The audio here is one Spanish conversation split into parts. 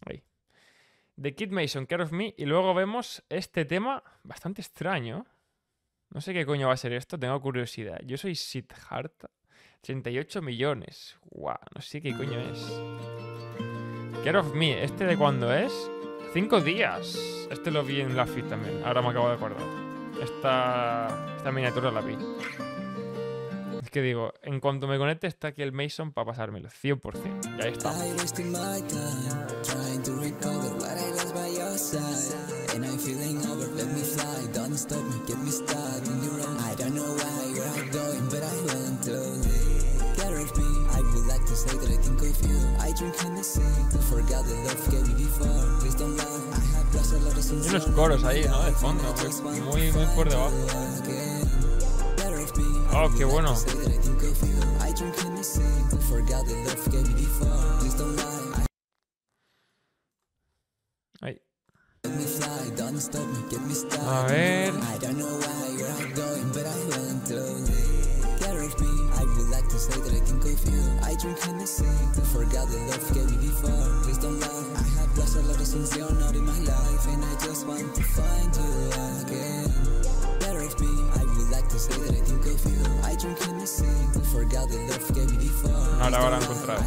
Ahí. The Kid Mason, Care of Me. Y luego vemos este tema bastante extraño. No sé qué coño va a ser esto, tengo curiosidad. Yo soy Siddhartha. 38 millones. Guau, no sé qué coño es. Care of Me, ¿este de cuándo es? 5 días. Este lo vi en la FIT también, ahora me acabo de acordar. Esta miniatura la vi. Es que digo, en cuanto me conecte está aquí el Mason para pasármelo, 100%. Y ahí estamos. Y unos coros ahí, ¿no? De fondo, muy por debajo. Oh, qué bueno. Ahí. A ver. Ahora van a encontrar.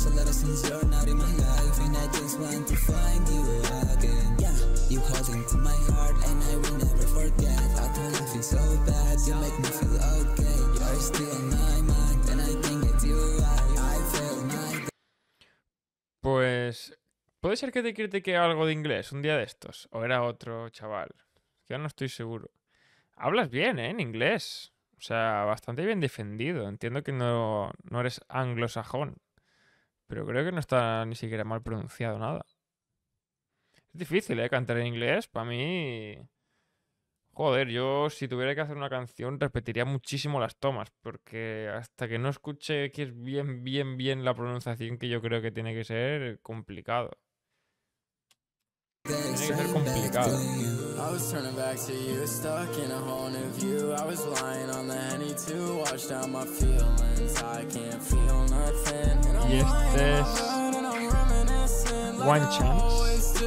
Pues puede ser que te critique algo de inglés un día de estos. O era otro chaval. Yo no estoy seguro. Hablas bien, ¿eh? En inglés. O sea, bastante bien defendido. Entiendo que no eres anglosajón. Pero creo que no está ni siquiera mal pronunciado nada. Es difícil, ¿eh? Cantar en inglés. Para mí... Joder, yo si tuviera que hacer una canción repetiría muchísimo las tomas. Porque hasta que no escuche que es bien la pronunciación que yo creo que tiene que ser complicado. Tiene que ser complicado. I was turning back to you, stuck in a whole new view. I was lying on the Henny to wash down my feelings. I can't feel nothing. Y este es One Chance.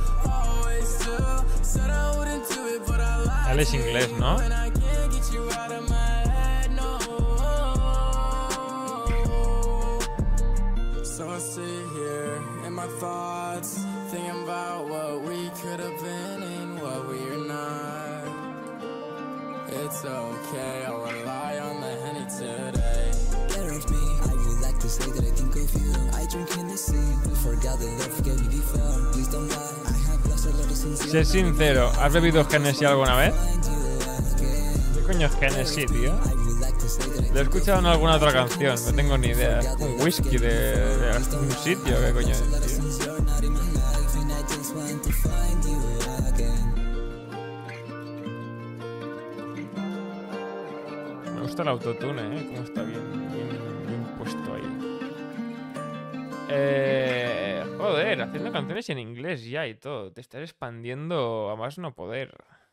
Él es inglés, ¿no? So I sit here in my thoughts, thinking about what we could have been and what we're not. It's okay, I'll rely on the Henny today. Care of me, I would like to say that I think of you. I drink in the sea, forgot the love gave me before. Please don't lie, I have lost a lot of sincerity. Sé sincero, ¿has bebido Genesis alguna vez? ¿Qué coño es Genesis, tío? Lo he escuchado en alguna otra canción, no tengo ni idea. Es un whisky de un sitio, ¿qué coño es, tío? Me gusta el autotune, cómo está bien puesto ahí. Joder, haciendo canciones en inglés ya y todo. Te estás expandiendo a más no poder.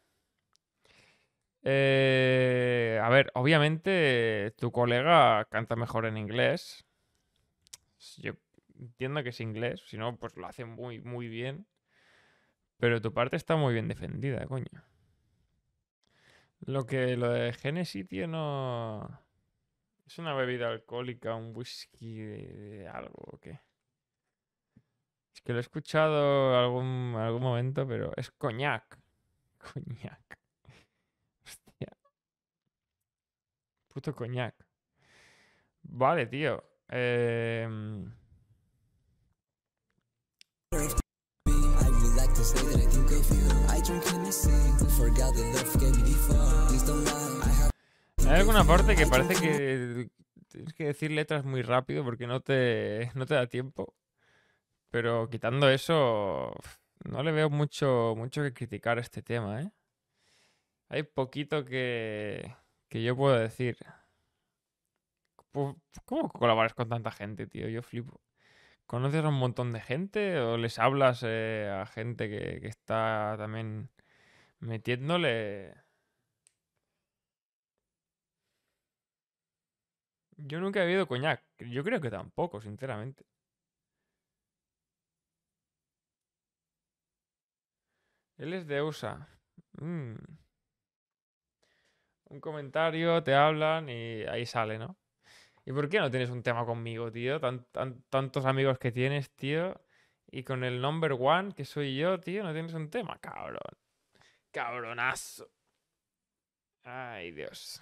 A ver, obviamente tu colega canta mejor en inglés. Yo entiendo que es inglés, si no, pues lo hace muy bien. Pero tu parte está muy bien defendida, coño. Lo de Genesis, tío, no... ¿Es una bebida alcohólica, un whisky de algo o qué? Es que lo he escuchado algún momento, pero es coñac. Coñac. Hostia. Puto coñac. Vale, tío. Hay alguna parte que parece que tienes que decir letras muy rápido porque no te da tiempo. Pero quitando eso, no le veo mucho que criticar a este tema, ¿eh? Hay poquito que yo puedo decir. ¿Cómo colaboras con tanta gente, tío? Yo flipo. ¿Conoces a un montón de gente o les hablas a gente que está también metiéndole? Yo nunca he bebido coñac. Yo creo que tampoco, sinceramente. Él es de USA. Mm. Un comentario, te hablan y ahí sale, ¿no? ¿Y por qué no tienes un tema conmigo, tío? Tantos amigos que tienes, tío. Y con el number one, que soy yo, tío, no tienes un tema, cabrón. Cabronazo. Ay, Dios.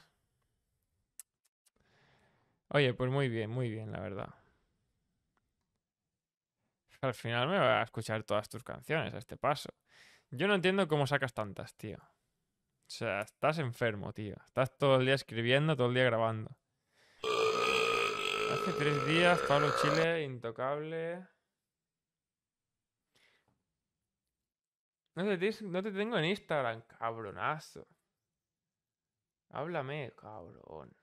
Oye, pues muy bien, la verdad. Al final me voy a escuchar todas tus canciones a este paso. Yo no entiendo cómo sacas tantas, tío. O sea, estás enfermo, tío. Estás todo el día escribiendo, todo el día grabando. Hace 3 días, Pablo Chile, intocable. No te tengo en Instagram, cabronazo. Háblame, cabrón.